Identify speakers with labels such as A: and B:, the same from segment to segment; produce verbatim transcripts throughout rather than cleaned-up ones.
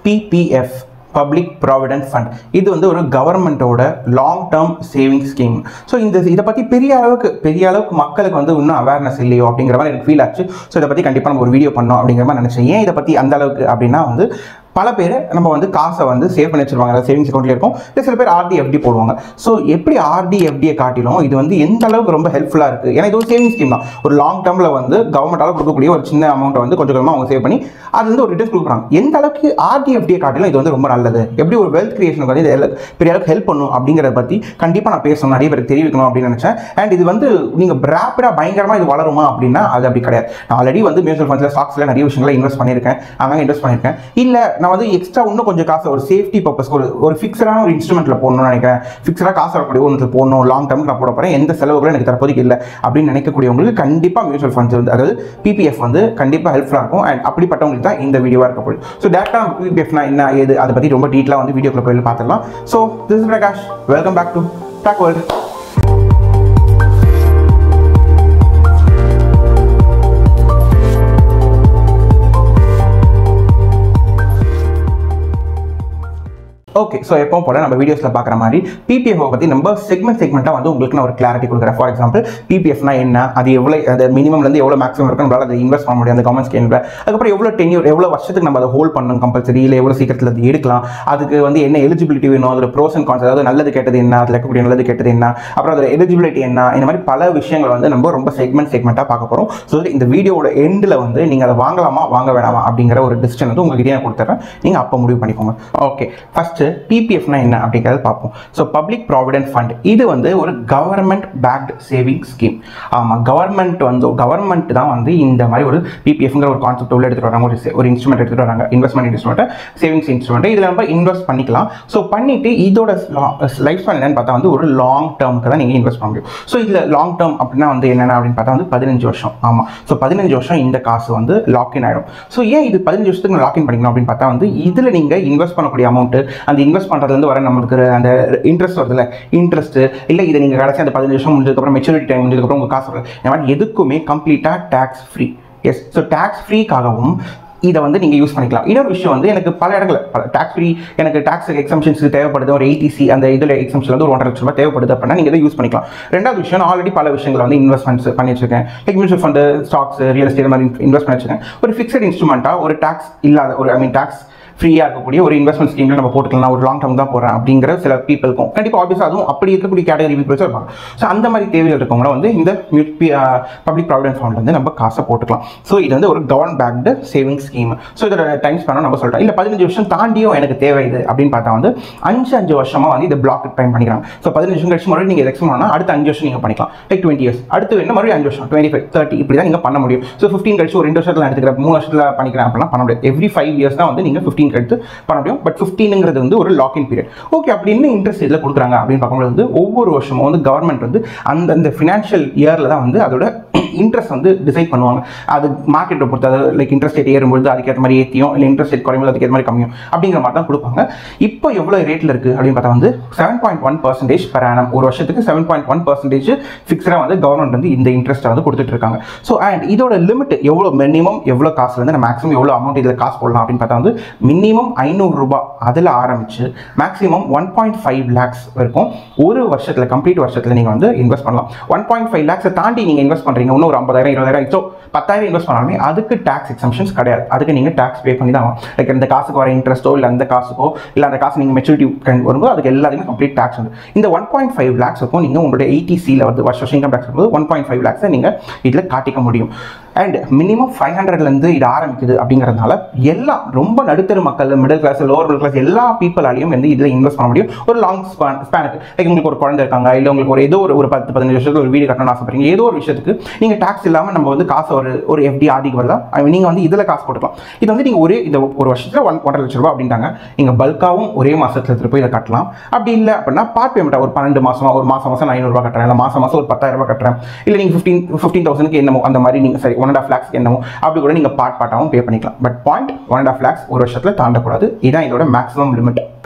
A: P P F public provident fund. இது வந்து ஒரு கவர்மெண்ட்டோட long term saving scheme. So இந்த இதை பற்றி பெரிய அளவுக்கு பெரிய அளவுக்கு மக்களுக்கு வந்து இன்னும் அவேர்னஸ் இல்லையோ அப்படிங்கிற மாதிரி எனக்கு ஃபீல் ஆச்சு. ஸோ இதை பற்றி கண்டிப்பாக நம்ம ஒரு வீடியோ பண்ணோம் அப்படிங்கிற மாதிரி நினச்சேன். ஏன் இதை பற்றி அந்த அளவுக்கு அப்படின்னா வந்து பல பேர் நம்ம வந்து காசை வந்து சேவ் பண்ணி வச்சிருவாங்க, சேவிங்ஸ் அக்கௌண்ட்ல இருக்கும். இல்லை சில பேர் ஆர்டி எஃப்டி போடுவாங்க. ஸோ எப்படி ஆர்டி எஃப்டியை காட்டிலும் இது வந்து எந்த அளவுக்கு ரொம்ப ஹெல்ப்ஃபுல்லாக இருக்குது. ஏன்னா இது ஒரு சேவிங் ஸ்கீம் தான். ஒரு லாங் டேர்மில் வந்து கவர்மெண்டால் கொடுக்கக்கூடிய ஒரு சின்ன அமௌண்ட்டை வந்து கொஞ்சம் கொஞ்சமாக அவங்க சேவ் பண்ணி அது வந்து ஒரு ரிட்டர்ன்ஸ் கொடுக்குறாங்க. எந்த அளவுக்கு ஆர்டி எஃப்டியை காட்டிலும் இது வந்து ரொம்ப நல்லது, எப்படி ஒரு வெல்த் கிரியேஷனுக்கு வந்து இது பெரிய அளவுக்கு ஹெல்ப் பண்ணும் அப்படிங்கிறத பற்றி கண்டிப்பாக நான் பேசணும், நிறைய பேருக்கு தெரிவிக்கணும் அப்படின்னு நினச்சேன். அண்ட் இது வந்து நீங்கள் ரேப்பிடாக பயங்கரமாக இது வளருமா அப்படின்னா அது அப்படி கிடையாது. நான் ஆல்ரெடி வந்து மியூச்சுவல் ஃபண்ட்ஸில் ஸ்டாக்ஸில் நிறைய விஷயங்களை இன்வெஸ்ட் பண்ணியிருக்கேன், அங்கே இன்வெஸ்ட் பண்ணியிருக்கேன். இல்லை நான் வந்து எக்ஸ்ட்ரா இன்னும் கொஞ்சம் காசு ஒரு சேஃப்டி பர்பஸ் ஒரு ஒரு ஃபிக்ஸடான ஒரு இன்ஸ்ட்ருமெண்ட்ல போடணும்னு நினைக்கிறேன், ஃபிக்ஸடாக காசு வரக்கூடிய ஒன்று போடணும், லாங் டேர்ம் நான் போட போகிறேன், எந்த செலவுகளும் எனக்கு தற்போதைக்கு இல்லை அப்படின்னு நினைக்கக்கூடியவங்களுக்கு கண்டிப்பாக மியூச்சுவல் ஃபண்ட்ஸ் வந்து அதாவது பிபிஎஃப் வந்து கண்டிப்பாக ஹெல்ப்ஃபுல்லாக இருக்கும். அண்ட் அப்படிப்பட்டவங்களுக்கு தான் இந்த வீடியோவாக இருக்க போகுது. ஸோ டேரக்டாக நம்ம பிபிஎஃப்னா என்ன ஏது அதை பற்றி ரொம்ப டீட்டெயிலாக வந்து வீடியோக்குள்ள போய் பார்த்துக்கலாம். So this is Prakash, welcome back to talk world. Okay, so எப்போ போல நம்ம வீடியோஸில் பார்க்குற மாதிரி பிபிஎஃப் பற்றி நம்ம செக்மெண்ட் செக்மெண்ட்டாக வந்து உங்களுக்கு நான் ஒரு கிளாரிட்டி கொடுக்குறேன். ஃபார் எக்ஸாம்பிள் பிபிஎஃப்னா என்ன, அது எவ்வளோ அது மினிமம்லேருந்து எவ்வளோ மேக்ஸிமம் இருக்கும் நம்மளால் அதை இன்வெஸ்ட் பண்ண முடியும் அந்த கவர்மெண்ட் ஸ்கீமில். அதுக்கப்புறம் எவ்வளோ டென்யூர் எவ்வளோ வருஷத்துக்கு நம்ம அதை ஹோல்ட் பண்ணணும் கம்பல்சரி, இல்லை எவ்வளோ சீக்கிரத்தில் அது எடுக்கலாம், அதுக்கு வந்து என்ன எலிஜிபிலிட்டி வேணும், அதில் ப்ரோஸ் அண்ட் கான்ஸ், அதாவது நல்லது கேட்டது என்ன, அதில் இருக்கக்கூடிய நல்லது கேட்டது என்ன, அப்புறம் அதில் எலிஜிபிலிட்டி என்ன, இந்த மாதிரி பல விஷயங்கள் வந்து நம்ம ரொம்ப செக்மெண்ட் செக்மெண்ட்டாக பார்க்க போகிறோம். ஸோ இந்த வீடியோட எண்டில் வந்து நீங்கள் அதை வாங்கலாமா வாங்க வேணாமா அப்படிங்கிற ஒரு டிசிஷன் வந்து உங்ககிட்ட நான் கொடுத்துறேன், நீங்கள் அப்போ முடிவு பண்ணிக்கோங்க. ஓகே, ஃபஸ்ட்டு பிபிஎஃப்னா என்ன அப்படிங்கிறத பார்ப்போம். ஸோ பப்ளிக் ப்ராவிடென்ட் ஃபண்ட் இது வந்து ஒரு கவர்மெண்ட் பேக்டு சேவிங் ஸ்கீம். ஆமாம், கவர்மெண்ட் வந்து கவர்மெண்ட் தான் வந்து இந்த மாதிரி ஒரு பிபிஎஃப்ங்கிற ஒரு கான்செப்ட் உள்ள எடுத்துகிட்டு வராங்க, ஒரு ஒரு இன்ஸ்ட்ருமெண்ட் எடுத்துகிட்டு வராங்க, இன்வெஸ்ட்மெண்ட் இன்ஸ்ட்ருமெண்ட், சேவிங்ஸ் இன்ஸ்ட்ருமெண்ட். இதில் நம்ம இன்வெஸ்ட் பண்ணிக்கலாம். ஸோ பண்ணிட்டு இதோட லைஃப் ஸ்பேன் என்னன்னு பார்த்தா வந்து ஒரு லாங் டேர்முக்கு தான் நீங்கள் இன்வெஸ்ட் பண்ண முடியும். ஸோ இதில் லாங் டேர்ம் அப்படின்னா வந்து என்னென்ன அப்படின்னு பார்த்தா வந்து பதினஞ்சு வருஷம். ஆமாம், ஸோ பதினஞ்சு வருஷம் இந்த காசு வந்து லாக்இன் ஆகிடும். ஸோ ஏன் இது பதினஞ்சு வருஷத்துக்கு லாக்இன் பண்ணிக்கணும் அப்படின்னு பார்த்தா வந்து இதில் நீங்கள் இன்வெஸ்ட் பண்ணக்கூடிய அமௌண்ட் அந்த இன்வெஸ்ட் பண்ணுறதுலேருந்து வர நம்மளுக்கு அந்த இன்ட்ரெஸ்ட் வருதுல்ல, இன்ட்ரெஸ்ட் இல்லை இதை நீங்கள் கடைசி அந்த பதினஞ்சு வருஷம் முடிஞ்சதுக்கப்புறம் மெச்சூரிட்டி டைம் முடிஞ்சதுக்கப்புறம் உங்கள் காசு வருது, இந்த மாதிரி எதுக்குமே கம்ப்ளீட்டாக tax free. Yes, so tax ஃப்ரீக்காகவும் இதை வந்து நீங்கள் யூஸ் பண்ணிக்கலாம். இன்னொரு விஷயம் வந்து எனக்கு பல இடங்களில் பல டேக்ஸ் ஃப்ரீ எனக்கு டேக்ஸ் எக்ஸம்ஷன்ஸுக்கு தேவைப்படுது, ஒரு ஏடிசி அந்த இதில் எக்ஸம்ஷன் வந்து ஒரு ஒன்றரை லட்ச ரூபாய் தேவைப்படுது அப்படின்னா நீங்கள் இதை யூஸ் பண்ணிக்கலாம். ரெண்டாவது விஷயம், நான் ஆல்ரெடி பல விஷயங்கள் வந்து இன்வெஸ்ட்மெண்ட்ஸ் பண்ணி வச்சிருக்கேன், like mutual fund, stocks, real estate மாதிரி இன்வெஸ்ட் பண்ணி வச்சிருக்கேன். ஒரு ஃபிக்ஸட் இன்ஸ்ட்ருமெண்ட்டாக ஒரு டேக்ஸ் இல்லாத ஒரு ஐ மீன் டேக்ஸ் ஃப்ரீயாக இருக்கக்கூடிய ஒரு இன்வெஸ்ட்மெண்ட் ஸ்கீமில் நம்ம போட்டுக்கலாம். ஒரு லாங் டேர்ம் தான் போகிறேன் அப்படிங்கிற சில பீப்புளுக்கும் கண்டிப்பாக ஆப்வியஸாக அதுவும் அப்படி இருக்கக்கூடிய கேட்டகரி பீப்புள்ஸ் இருப்பாங்க. ஸோ அந்த மாதிரி தேவைகள் இருக்கவங்கள வந்து இந்த பப்ளிக் ப்ராவிடென்ட் ஃபண்ட் வந்து நம்ம காசை போட்டுக்கலாம். ஸோ இது வந்து ஒரு government backed saving scheme. So இதோட டைம் ஸ்பேன் நம்ம சொல்கிறோம். இல்லை பதினஞ்சு வருஷம் தாண்டியும் எனக்கு தேவை இது அப்படின்னு பார்த்தா வந்து அஞ்சு அஞ்சு வருஷமாக வந்து இதை பிளாக் டைம் பண்ணிக்கிறாங்க. ஸோ பதினஞ்சு வருஷம் கழிச்சு மறுபடியும் நீங்கள் எக்ஸ்ட் பண்ணால் அடுத்த அஞ்சு வருஷம் நீங்கள் பண்ணிக்கலாம். லைக் டுவெண்ட்டி இயர்ஸ் அடுத்து என்ன மறுபடியும் அஞ்சு வருஷம் டுவெண்ட்டி ஃபைவ் தேர்ட்டி இப்படி தான் நீங்கள் பண்ண முடியும். ஸோ ஃபிஃப்டீன் கழிச்சு ஒரு ரெண்டு வருஷத்தில் எடுத்துக்கிறேன், மூணு வருஷத்தில் பண்ணிக்கிறேன் அப்படிலாம் பண்ண முடியாது. எவ்ரி ஃபைவ் இயர்ஸ் தான் வந்து நீங்கள் ஃபிஃப்டீன் கழித்து பண்ண. பட் ஃபிஃப்டீன்ங்கிறது வந்து ஒரு லாக்இன் பீரியட். ஓகே, அப்படின்னு இன்ட்ரெஸ்ட் இதில் கொடுக்குறாங்க அப்படின்னு பார்க்கும்போது வந்து ஒவ்வொரு வருஷமும் வந்து கவர்மெண்ட் வந்து அந்த ஃபினான்ஷியல் இயரில் தான் வந்து அதோட இன்ட்ரெஸ்ட் வந்து டிசைட் பண்ணுவாங்க. அது மார்க்கெட்டை பொறுத்து, அதாவது லைக் இன்ட்ரெஸ்ட் ரேட் ஏறும்போது அதுக்கேற்ற மாதிரி ஏற்றியும், இல்லை இன்ட்ரெஸ்ட் ரேட் குறையும்போது அதுக்கேற்ற மாதிரி கம்மியும் அப்படிங்கிற மாதிரி தான் கொடுப்பாங்க. இப்போ எவ்வளோ ரேட்டில் இருக்குது அப்படின்னு பார்த்தா வந்து seven point one percentage per annum, ஒரு வருஷத்துக்கு செவன் பாயிண்ட் ஒன் பர்சன்டேஜ் ஃபிக்ஸடாக வந்து கவர்மெண்ட் வந்து இந்த இன்ட்ரெஸ்ட்டை வந்து கொடுத்துட்டு இருக்காங்க. ஸோ அண்ட் இதோட லிமிட் எவ்வளோ, மினிமம் எவ்வளோ காசு வந்து மேக்ஸிமம் எவ்வளோ அமௌண்ட் இதில் காசு போடலாம் அப்படின்னு பார்த்தா வந்து மினிமம் ஐநூறு ரூபாய் அதில் ஆரம்பிச்சு maximum one point five lakhs வரைக்கும் ஒரு வருஷத்தில் கம்ப்ளீட் வருஷத்தில் நீங்கள் வந்து இன்வெஸ்ட் பண்ணலாம். ஒன் பாயிண்ட் ஃபைவ் லேக்ஸை தாண்டி நீங்கள் இன்வெஸ்ட் பண்ணுறீங்க, இன்னும் ஒரு ஐம்பதாயிரம் இருபதாயிரம் ஸோ பத்தாயிரம் இன்வெஸ்ட் பண்ணாலுமே அதுக்கு டேக்ஸ் எக்ஸம்ஷன்ஸ் கிடையாது. அதுக்கு நீங்கள் டேக்ஸ் பே பண்ணி தான் ஆகும். லைக் இந்த காசுக்கு வர இன்ட்ரெஸ்ட்டோ இல்லை அந்த காசுக்கோ இல்லை அந்த காசு நீங்கள் மெச்சூரிட்டி வரும்போது அதுக்கு எல்லாத்தையுமே கம்ப்ளீட் டேக்ஸ் வந்து இந்த ஒன் பாயிண்ட் ஃபைவ் லேக்ஸுக்கும் நீங்கள் உங்களுடைய எயிட்டிசியில் வந்து வருஷ வருஷம் இன்கம் டேக்ஸ் வரும்போது ஒன் பாயிண்ட் ஃபைவ் லேக்ஸை நீங்கள் இதில் காட்டிக்க முடியும். அண்ட் மினிமம் ஃபைவ் ஹண்ட்ரட்லேருந்து இது ஆரம்பிக்குது அப்படிங்கிறதுனால எல்லாம் ரொம்ப நடுத்தர மக்கள், middle class, lower middle class எல்லா பீப்புளாலையும் வந்து இதில் இன்வெஸ்ட் பண்ண முடியும். ஒரு லாங் ஸ்பேன் ஸ்பேனுக்கு லைக் உங்களுக்கு ஒரு குழந்தை இருக்காங்க, இல்லை உங்களுக்கு ஒரு ஏதோ ஒரு ஒரு பத்து பதினஞ்சு வருஷத்துக்கு ஒரு வீடு கட்டணும்னு ஆசைப்படுறீங்க, ஏதோ ஒரு விஷயத்துக்கு நீங்கள் டேக்ஸ் இல்லாமல் நம்ம வந்து காசு ஒரு ஒரு எஃப்டி ஆடிக்கு வரலாம், நீங்கள் வந்து இதில் காசு போட்டுக்கலாம். இது வந்து நீங்கள் ஒரே இந்த ஒரு வருஷத்தில் ஒன் ஒன்றரை லட்ச ரூபா அப்படின்ட்டாங்க, நீங்கள் பல்காகவும் ஒரே மாதத்தில் எடுத்துகிட்டு போய் இதை கட்டலாம். அப்படி இல்லை அப்படின்னா பார்ட் பேமெண்ட்டாக ஒரு பன்னெண்டு மாதம் ஒரு மாதம் மாதம் ஐநூறுரூவா கட்டுறேன், இல்லை மாதம் மாதம் ஒரு பத்தாயிரம் ரூபாய் கட்டுறேன், இல்லை நீங்கள் ஃபிஃப்டீன் ஃபிஃப்டீன் தௌசண்ட்க்கு என்னமோ அந்த மாதிரி நீங்கள் சரி ஒன் அண்ட் ஆஃப் லேக்ஸ்க்கு என்னமோ அப்படி கூட நீங்கள் பார்ட் பார்ட்டாகவும் பே பண்ணிக்கலாம். But point one and half lakhs ஒரு வருஷத்தில் தாண்டக்கூடாது. இதுதான் இதோட மேக்ஸிமம் லிமிட்.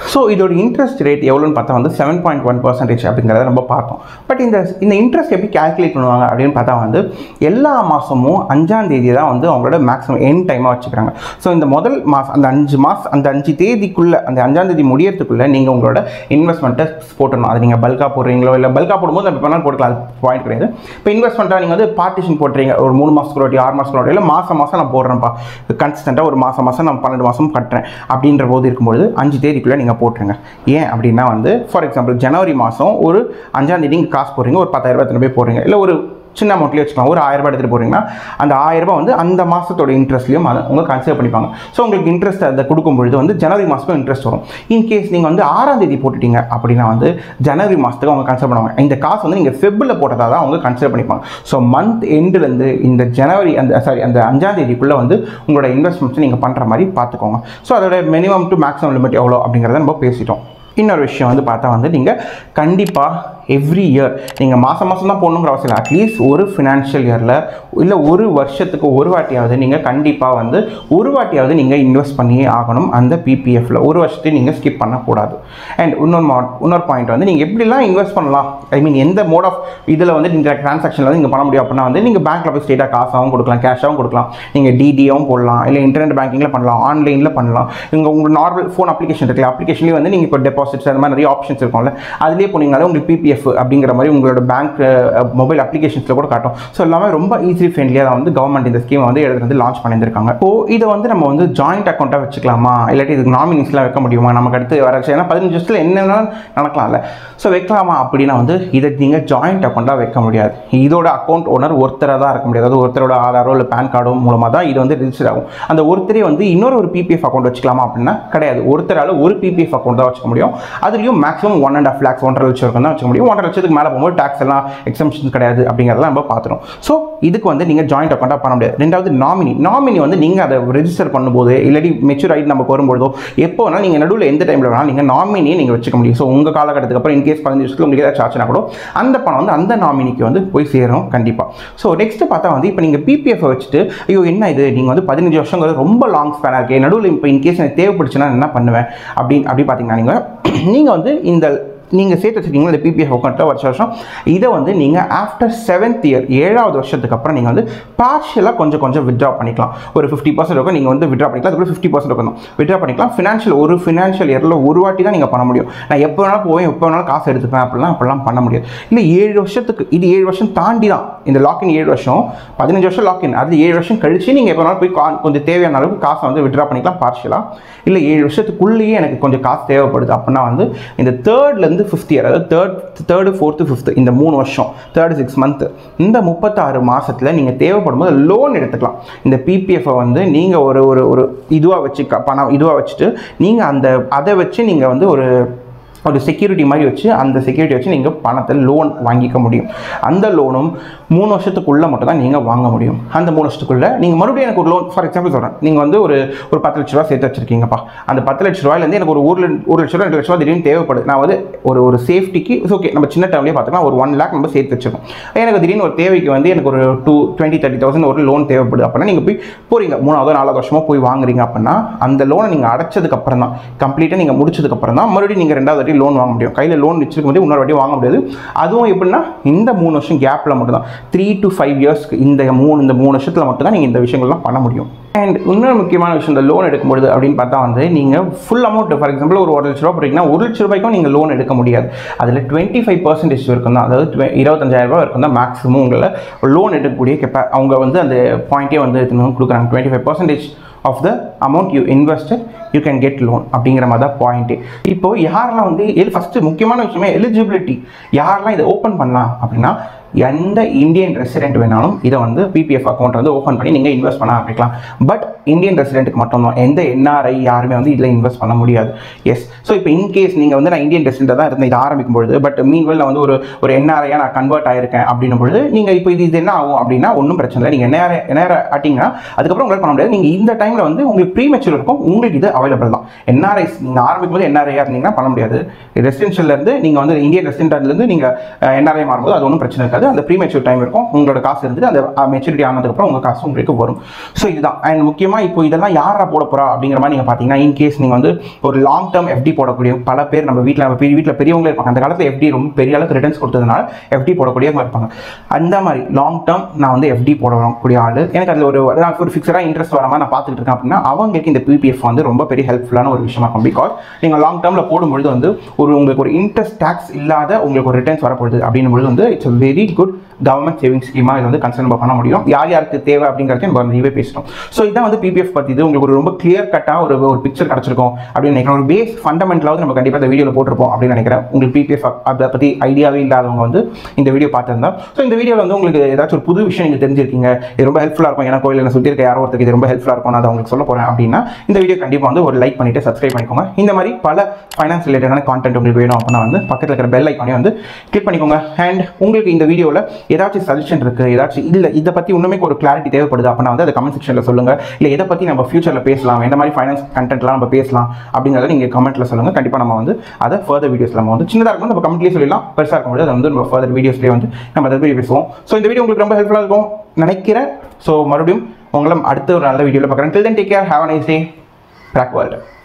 A: ஸோ இதோட இன்ட்ரெஸ்ட் ரேட் எவ்வளோன்னு பார்த்தா வந்து செவன் பாயிண்ட் ஒன் பர்சன்டேஜ் அப்படிங்கிறத நம்ம பார்த்தோம். பட் இந்த இந்த இன்ட்ரெஸ்ட் எப்படி கேல்குலேட் பண்ணுவாங்க அப்படின்னு பார்த்தா வந்து எல்லா மாதமும் அஞ்சாம் தேதி தான் வந்து அவங்களோட மேக்ஸிமம் எண்ட் டைமாக வச்சுக்கிறாங்க. ஸோ இந்த முதல் மாதம் அந்த அஞ்சு மாதம் அந்த அஞ்சு தேதிக்குள்ளே அந்த அஞ்சாம் தேதி முடியறதுக்குள்ளே நீங்கள் உங்களோட இன்வெஸ்ட்மெண்ட்டை போட்டணும். அது நீங்கள் பல்காக போடுறீங்களோ இல்லை பல்காக போடும்போது நம்ம பண்ணாலும் போட்டுக்கலாம், அது பாயிண்ட் கிடையாது. இப்போ இன்வெஸ்ட்மெண்ட்டாக நீங்கள் வந்து பார்ட்டிஷன் போட்டுறீங்க, ஒரு மூணு மாதத்துக்கு வாட்டி ஆறு மாதத்துக்கு வாட்டி இல்லை மாதம் மாதம் நான் போடுறேன்ப்பா கன்சிஸ்டண்ட்டாக ஒரு மாதம் மாதம் நான் பன்னெண்டு மாதம் கட்டுறேன் அப்படின்ற போது இருக்கும்போது அஞ்சு தேதிக்குள்ளே நீங்கள் போட்டுருங்க. ஏன் அப்படின்னா வந்து ஃபார் எக்ஸாம்பிள் ஜனவரி மாதம் ஒரு அஞ்சாம் தேதி நீங்கள் காசு போடுறீங்க, ஒரு பத்தாயிரம் ரூபாய் போய் போடுறீங்க, இல்லை ஒரு சின்ன அமௌண்ட்லேயே வச்சுக்கலாம், ஒரு ஆயிரம் ரூபாய் எடுத்துகிட்டு போகிறீங்கன்னா அந்த ஆயிரம் ரூபாய் வந்து அந்த மாதத்தோட இன்ட்ரெஸ்ட்லையும் அதை உங்க கன்சிடர் பண்ணிப்பாங்க. ஸோ உங்களுக்கு இன்ட்ரெஸ்ட் அதை கொடுக்கும்பொழுது வந்து ஜனவரி மாதத்துக்கும் இன்ட்ரெஸ்ட் வரும். இன்கேஸ் நீங்கள் வந்து ஆறாம் தேதி போட்டுட்டீங்க அப்படின்னா வந்து ஜனவரி மாதத்துக்கு அவங்க கன்சிடர் பண்ணுவாங்க. இந்த காசு வந்து நீங்கள் ஃபெப்ரில் போட்டதாக தான் அவங்க கன்சிடர் பண்ணிப்பாங்க. ஸோ மந்த் எண்டுலேருந்து இந்த ஜனவரி அந்த சாரி அந்த அஞ்சாம் தேதிக்குள்ளே வந்து உங்களோட இன்வெஸ்ட்மெண்ட்ஸ் நீங்கள் பண்ணுற மாதிரி பார்த்துக்கோங்க. ஸோ அதோட மினிமம் டு மேக்ஸிமம் லிமிட் எவ்வளோ அப்படிங்கிறத நம்ம பேசிட்டோம். இன்னொரு விஷயம் வந்து பார்த்தா வந்து நீங்கள் கண்டிப்பாக எவ்ரி இயர் நீங்கள் மாதம் மாதம் தான் போடணுங்கிற அவசியம் இல்லை. அட்லீஸ்ட் ஒரு ஃபினான்ஷியல் இயரில் இல்லை ஒரு வருஷத்துக்கு ஒரு வாட்டியாவது நீங்கள் கண்டிப்பாக வந்து ஒரு வாட்டியாவது நீங்கள் இன்வெஸ்ட் பண்ணியே ஆகணும் அந்த பிபிஎஃப்ல. ஒரு வருஷத்தையும் நீங்கள் ஸ்கிப் பண்ணக்கூடாது. அண்ட் இன்னொரு இன்னொரு பாயிண்ட் வந்து நீங்கள் எப்படிலாம் இன்வெஸ்ட் பண்ணலாம், ஐ மீன் எந்த மோட் ஆஃப் இதில் வந்து நீங்கள் ட்ரான்சாக்ஷனில் வந்து நீங்கள் பண்ண முடியும் அப்படின்னா வந்து நீங்கள் பேங்க்கில் போய் ஸ்ட்ரெயிட்டாக காசாகவும் கொடுக்கலாம், கேஷாகவும் கொடுக்கலாம், நீங்கள் டிடியாகவும் போடலாம், இல்லை இன்டர்நெட் பேங்கிங்கில் பண்ணலாம், ஆன்லைனில் பண்ணலாம். இங்கே உங்கள் நார்மல் ஃபோன் அப்ளிகேஷன் இருக்குல்ல, அப்ளிகேஷன்லேயே வந்து நீங்கள் இப்போ டெபாசிட்ஸ் அந்த மாதிரி நிறைய ஆப்ஷன்ஸ் இருக்கும்ல, அதுலேயே போனீங்கனாலே உங்களுக்கு பிபிஎஃப் அப்படிங்கிற மாதிரி உங்களோட பேங்க் மொபைல் அப்ளிகேஷன்ஸில் கூட காட்டும். ஸோ எல்லாமே ரொம்ப ஈஸி ஃப்ரெண்ட்லியாக தான் வந்து கவர்மெண்ட் இந்த ஸ்கீமை வந்து எடுத்து வந்து லான்ச் பண்ணியிருக்காங்க. இப்போ இதை வந்து நம்ம வந்து ஜாயிண்ட் அக்கௌண்ட்டாக வச்சுக்கலாமா, இல்லாட்டி இதுக்கு நாமினிஸ்லாம் வைக்க முடியுமா, நமக்கு அடுத்து வர ஏன்னா பதினஞ்சு வருஷத்தில் என்னென்ன நடக்கலாம்ல, ஸோ வைக்கலாமா அப்படின்னா வந்து இதை நீங்கள் ஜாயிண்ட் அக்கௌண்ட்டாக வைக்க முடியாது. இதோட அக்கௌண்ட் ஓனர் ஒருத்தராக தான் இருக்க முடியாது. அதாவது ஒருத்தரோட ஆதாரோ இல்லை பேன் கார்டோ மூலமாக தான் இது வந்து ரிஜிஸ்டர் ஆகும். அந்த ஒருத்தரே வந்து இன்னொரு ஒரு பிபிஎஃப் அக்கௌண்ட் வச்சுக்கலாமா அப்படின்னா கிடையாது. ஒருத்தரால் ஒரு பிபிஎஃப் அக்கௌண்ட் தான் வச்சுக்க முடியும். அதுலேயும் maximum one and half lakhs ஒன்றரை லட்சம் வரைக்கும் தான் வச்சுக்க முடியும். ஒன்றரை லட்சத்துக்கு மேலே போகும்போது டாக்ஸ் எல்லாம் எக்ஸம்ஷன்ஸ் கிடையாது அப்படிங்கிறதெல்லாம் நம்ம பார்த்துரும். ஸோ இதுக்கு வந்து நீங்கள் ஜாயிண்ட் அக்கௌண்ட்டாக பண்ண முடியாது. ரெண்டாவது நாமினி நாமினி வந்து நீங்கள் அதை ரெஜிஸ்டர் பண்ணும்போது இல்லாட்டி மெச்சூர் ஆகிட்டு நமக்கு வரும்போதோ எப்போ வேணாலும் நீங்கள் நடுவில் எந்த டைமில் வேணாலும் நீங்கள் நாமினியை நீங்கள் வச்சுக்க முடியும். ஸோ உங்கள் காலகட்டத்துக்கு அப்புறம் இன்கேஸ் பதினஞ்சு வருஷத்தில் உங்களுக்கு ஏதாச்சும் ஆச்சுன்னா கூட அந்த பணம் வந்து அந்த நாமினிக்கு வந்து போய் சேரும் கண்டிப்பாக. ஸோ நெக்ஸ்ட் பார்த்தா வந்து இப்போ நீங்கள் பிபிஎஃப் வச்சுட்டு ஐயோ என்ன இது நீங்கள் வந்து பதினஞ்சு வருஷங்கிறது ரொம்ப லாங் ஸ்பேனாக இருக்குது, நடுவில் இப்போ இன்கேஸ் எனக்கு தேவைப்படுச்சுன்னா என்ன பண்ணுவேன் அப்படின்னு அப்படி பார்த்தீங்கன்னா நீங்கள் நீங்கள் வந்து இந்த நீங்கள் சேர்த்து வச்சுருக்கீங்களா இந்த பிபிஎஃப் அக்கௌண்ட்டில் வருஷ வருஷம் இதை வந்து நீங்கள் ஆஃப்டர் செவன்த் இயர் ஏழாவது வருஷத்துக்கு அப்புறம் நீங்கள் வந்து பார்ஷியலாக கொஞ்சம் கொஞ்சம் வித்ட்ரா பண்ணிக்கலாம். ஒரு ஃபிஃப்டி பர்சன்ட் இருக்கும் நீங்கள் வந்து வித்ட்ரா பண்ணிக்கலாம், அதுக்கு ஃபிஃப்டி பர்சன்ட் இருக்கும் வித்ட்ரா பண்ணிக்கலாம். ஃபினான்ஷியல் ஒரு ஃபினான்ஷியல் இயரில் ஒரு வாட்டி தான் நீங்கள் பண்ண முடியும். நான் எப்போ வேணாலும் போவேன் எப்போ வேணாலும் காசு எடுத்துப்பேன் அப்படிலாம் அப்படிலாம் பண்ண முடியாது. இல்லை ஏழு வருஷத்துக்கு இது ஏழு வருஷம் தாண்டி தான் இந்த லாக்இன் ஏழு வருஷம் பதினஞ்சு வருஷம் லாக்இன் அது ஏழு வருஷம் கழிச்சு நீங்கள் எப்போ வேணாலும் போய் கா கொஞ்சம் தேவையான அளவுக்கு காசை வந்து வித்ட்ரா பண்ணிக்கலாம் பார்ஷியலாக. இல்லை ஏழு வருஷத்துக்குள்ளேயே எனக்கு கொஞ்சம் காசு தேவைப்படுது அப்படின்னா வந்து இந்த தேர்ட்லேருந்து ஃபிஃப்த் இயர் அதாவது தேர்ட் தேர்டு ஃபோர்த்து ஃபிஃப்த்து இந்த மூணு வருஷம் தேர்டு சிக்ஸ் மந்த்து இந்த முப்பத்தாறு மாதத்தில் நீங்கள் தேவைப்படும் போது லோன் எடுத்துக்கலாம். இந்த பிபிஎஃப்பை வந்து நீங்கள் ஒரு ஒரு ஒரு இதுவாக வச்சு பணம் இதுவாக வச்சுட்டு நீங்கள் அந்த அதை வச்சு நீங்கள் வந்து ஒரு ஒரு செக்யூரிட்டி மாதிரி வச்சு அந்த செக்யூரிட்டி வச்சு நீங்கள் பணத்தை லோன் வாங்கிக்க முடியும். அந்த லோனும் மூணு வருஷத்துக்குள்ளே மட்டும் தான் நீங்கள் வாங்க முடியும். அந்த மூணு வருஷத்துக்குள்ளே நீங்கள் மறுபடியும் எனக்கு ஒரு லோன் ஃபார் எக்ஸாம்பிள் சொல்கிறேன், நீங்கள் வந்து ஒரு ஒரு பத்து லட்ச ரூபா சேர்த்து வச்சுருக்கீங்கப்பா, அந்த பத்து லட்ச ரூபாயிலேருந்து எனக்கு ஒரு ஒரு ஒரு லட்ச ரூபா ரெண்டு லட்ச ரூபா திடீர்னு தேவைப்படுது. நான் வந்து ஒரு ஒரு சேஃப்டிக்கு ஓகே நம்ம சின்ன டைம்லேயே பார்த்துக்கலாம் ஒரு ஒன் லேக் நம்ம சேர்த்து வச்சுருக்கோம். எனக்கு திடீர்னு ஒரு தேவைக்கு வந்து எனக்கு ஒரு டூ டுவெண்ட்டி தேர்ட்டி தௌசண்ட் ஒரு லோன் தேவைப்படுது அப்படின்னா நீங்கள் போய் போகிறீங்க மூணாவது நாலாவது வருஷமாக போய் வாங்குறீங்க அப்படின்னா அந்த லோனை நீங்கள் அடைச்சதுக்கப்புறம் தான் கம்ப்ளீட்டாக நீங்கள் முடிச்சதுக்கப்புறம் தான் மறுபடியும் நீங்கள் ரெண்டாவது லோன் வாங்க முடியும். கையில் லோன் வச்சிருக்க முடியும், இன்னொரு வாட்டி வாங்க முடியாது. அதுவும் எப்படின்னா இந்த மூணு வருஷம் கேப்பில் மட்டும் தான் த்ரீ டு ஃபைவ் இயர்ஸ்க்கு இந்த மூணு இந்த மூணு வருஷத்தில் மட்டும் தான் நீங்கள் இந்த விஷயங்கள்லாம் பண்ண முடியும். அண்ட் இன்னொரு முக்கியமான விஷயம் இந்த லோன் எடுக்கும்போது அப்படின்னு பார்த்தா வந்து நீங்கள் ஃபுல் அமௌண்ட் ஃபார் எக்ஸாம்பிள் ஒரு ஒரு லட்ச ரூபா போகிறீங்கன்னா ஒரு லட்ச ரூபாய்க்கும் நீங்கள் லோன் எடுக்க முடியாது. அதில் டுவெண்ட்டி ஃபைவ் பர்சன்டேஜ் இருக்கும் தான், அதாவது இருபத்தஞ்சாயிரம் ரூபாய் இருக்கும் தான் மேக்ஸிமம் உங்களை லோன் எடுக்கக்கூடிய கெப்பா அவங்க வந்து அந்த பாயிண்ட்டே வந்து கொடுக்குறாங்க. Twenty five percentage of the amount you invested you can get loan அப்படிங்கிற மாதிரி தான் பாயிண்ட்டு. இப்போ யாரெல்லாம் வந்து எது ஃபஸ்ட்டு முக்கியமான விஷயமே எலிஜிபிலிட்டி, யாரெல்லாம் இதை ஓப்பன் பண்ணலாம் அப்படின்னா எந்த இந்தியன் ரெசிடென்ட் வேணாலும் இதை வந்து பிபிஎஃப் அக்கௌண்ட் வந்து ஓப்பன் பண்ணி நீங்கள் இன்வெஸ்ட் பண்ண ஆரம்பிக்கலாம். பட் இந்தியன் ரெசிடென்ட்டுக்கு மட்டும்தான், எந்த என்ஆர்ஐ யாருமே வந்து இதில் இன்வெஸ்ட் பண்ண முடியாது. எஸ், ஸோ இப்போ இன்கேஸ் நீங்கள் வந்து நான் இந்தியன் ரெசிடென்ட்டாக தான் இருந்தேன் இதை ஆரம்பிக்கும் பொழுது, பட் மீன்வெல் நான் வந்து ஒரு ஒரு என்ஆர்ஐயாக நான் கன்வெர்ட் ஆயிருக்கேன் அப்படின்னும் பொழுது நீங்கள் இப்போ இது இது என்ன ஆகும் அப்படின்னா ஒன்றும் பிரச்சனை இல்லை. நீங்கள் என்ஆர்ஐ என்ஆர்ஐ ஆட்டிங்கன்னா அதுக்கப்புறம் உங்களுக்கு பண்ண முடியாது. நீங்கள் இந்த டைமில் வந்து உங்களுக்கு ப்ரீ மெச்சூர் இருக்கும், உங்களுக்கு இது அவைலபிள் தான். என்ஆர்ஐ நீங்கள் ஆரம்பிக்கும் போது என்ஆர்ஐயாக இருந்தீங்கன்னா பண்ண முடியாது. ரெசிடென்ஷியல்லேருந்து நீங்கள் வந்து இந்தியன் ரெசிடென்ட்லேருந்து நீங்கள் என்ஆர்ஐ மாறும்போது அது ஒன்றும் பிரச்சனை இருக்காது. முடியாது. அந்த ப்ரீ மெச்சூர் டைம் இருக்கும், உங்களோட காசு இருந்துட்டு அந்த மெச்சூரிட்டி ஆனதுக்கப்புறம் உங்கள் காசு உங்களுக்கு வரும். ஸோ இதுதான். அண்ட் முக்கியமாக இப்போ இதெல்லாம் யாரா போட போகிறா அப்படிங்கிற மாதிரி நீங்கள் பார்த்தீங்கன்னா, இன்கேஸ் நீங்கள் வந்து ஒரு லாங் டேர்ம் எஃப்டி போடக்கூடிய பல பேர் நம்ம வீட்டில் நம்ம வீட்டில் பெரியவங்களே இருப்பாங்க. அந்த காலத்தில் எஃப்டி ரொம்ப பெரிய அளவுக்கு ரிட்டர்ன்ஸ் கொடுத்ததுனால எஃப்டி போடக்கூடியவங்க இருப்பாங்க. அந்த மாதிரி லாங் டேர்ம் நான் வந்து எஃப்டி போடக்கூடிய ஆள், எனக்கு அதில் ஒரு ஒரு ஃபிக்ஸடாக இன்ட்ரெஸ்ட் வர மாதிரி நான் பார்த்துட்டு இருக்கேன் அப்படின்னா அவங்களுக்கு இந்த பிபிஎஃப் வந்து ரொம்ப பெரிய ஹெல்ப்ஃபுல்லான ஒரு விஷயமா இருக்கும். பிகாஸ் நீங்கள் லாங் டேர்மில் போடும்பொழுது வந்து ஒரு உங்களுக்கு ஒரு இன்ட்ரெஸ்ட் டேக்ஸ் இல்லாத உங்களுக்கு ஒரு ரிட்டர்ன்ஸ் வரப்படுது அப்படின்னும் பொழுது வந்து it's very good government saving ஸ்கீமாக இது வந்து கன்சர்ன் பண்ண முடியும். யார் யாருக்கு தேவை அப்படிங்கிறது நம்ம நிறையவே பேசணும். ஸோ இதான் வந்து பிபிஎஃப் பற்றி இது உங்களுக்கு ஒரு ரொம்ப கிளியர் கட்டாக ஒரு ஒரு பிக்சர் கிடச்சிருக்கும் அப்படின்னு நினைக்கிறேன். ஒரு பேஸ் ஃபண்டமெண்டலாவது நம்ம கண்டிப்பாக இந்த வீடியோவில் போட்டிருப்போம் அப்படின்னு நினைக்கிறேன். உங்களுக்கு பிபிஎஃப் அதை பற்றி ஐடியாவே இல்லாதவங்க வந்து இந்த வீடியோ பார்த்துருந்தா, ஸோ இந்த வீடியோவில் வந்து உங்களுக்கு ஏதாச்சும் ஒரு புது விஷயம் நீங்கள் தெரிஞ்சிருக்கீங்க, இது ரொம்ப ஹெல்ப்ஃபுல்லாக இருக்கும், எனக்கு கோயில் சுற்றி இருக்க யாரோ ஒருத்தருக்கு இது ரொம்ப ஹெல்ப்ஃபுல்லாக இருக்கும், நான் அதை உங்களுக்கு சொல்ல போகிறேன் அப்படின்னா இந்த வீடியோ கண்டிப்பாக வந்து ஒரு லைக் பண்ணிட்டு சப்ஸ்கிரைப் பண்ணிக்கோங்க. இந்த மாதிரி பல ஃபைனான்ஸ் ரிலேட்டடான கான்டென்ட் உங்களுக்கு வேணும் அப்படின்னா வந்து பக்கத்தில் இருக்கிற பெல் ஐக்கானே வந்து கிளிக் பண்ணிக்கோங்க. அண்ட் உங்களுக்கு இந்த வீடியோவில் ஏதாச்சும் சஜஷன் இருக்குது, ஏதாச்சும் இல்லை இதை பற்றி இன்னுமே ஒரு கிளாரிட்டி தேவைப்படுது அப்படின்னா வந்து அதை கமெண்ட் செக்ஷனில் சொல்லுங்கள். இல்லை எதை பற்றி நம்ம ஃபியூச்சரில் பேசலாம், எந்த மாதிரி ஃபைனான்ஸ் கண்டென்ட்லாம் நம்ம பேசலாம் அப்படிங்கிறத நீங்கள் கமெண்ட்டில் சொல்லுங்கள். கண்டிப்பாக நம்ம வந்து அதை ஃபர்தர் வீடியோஸில் நம்ம வந்து சின்னதாக இருக்கும் நம்ம கமெண்ட்லேயே சொல்லலாம், பெருசாக இருக்கும்போது அதை வந்து நம்ம ஃபர்தர் வீடியோஸ்லேயே வந்து நம்ம அதை வீடியோ பேசுவோம். ஸோ இந்த வீடியோ உங்களுக்கு ரொம்ப ஹெல்ப்ஃபுல்லாக இருக்கும் நினைக்கிறேன். ஸோ மறுபடியும் உங்களை அடுத்த ஒரு நல்ல வீடியோவில் பார்க்குறேன். Till then take care, have a nice day. Prag world.